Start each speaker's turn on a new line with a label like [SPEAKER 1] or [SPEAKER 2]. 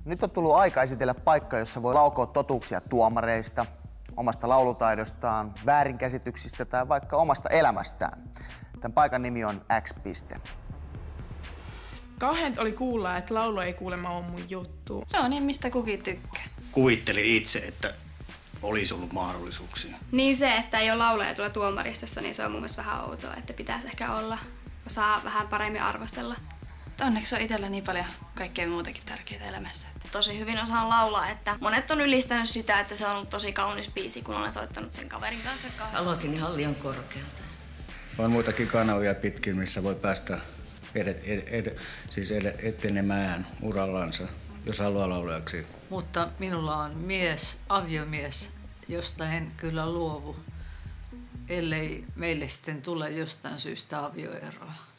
[SPEAKER 1] Nyt on tullut aika esitellä paikka, jossa voi laukoa totuuksia tuomareista, omasta laulutaidostaan, väärinkäsityksistä tai vaikka omasta elämästään. Tämän paikan nimi on X.
[SPEAKER 2] Kauhean oli kuulla, että laulu ei kuulemma ole mun juttu.
[SPEAKER 3] Se on niin, mistä kukin tykkää.
[SPEAKER 4] Kuvittelin itse, että olisi ollut mahdollisuuksia.
[SPEAKER 5] Niin se, että ei ole laulaja tuolla tuomaristossa, niin se on mun mielestä vähän outoa, että pitäisi ehkä olla, osaa vähän paremmin arvostella.
[SPEAKER 3] Onneksi on itsellä niin paljon kaikkea muutakin tärkeää elämässä.
[SPEAKER 6] Tosi hyvin osaan laulaa, että monet on ylistänyt sitä, että se on ollut tosi kaunis biisi, kun olen soittanut sen kaverin kanssa.
[SPEAKER 7] Aloitin ihan liian korkealta.
[SPEAKER 4] On muitakin kanavia pitkin, missä voi päästä etenemään urallansa, jos haluaa laulajaksi.
[SPEAKER 7] Mutta minulla on aviomies, josta en kyllä luovu, ellei meille sitten tule jostain syystä avioeroa.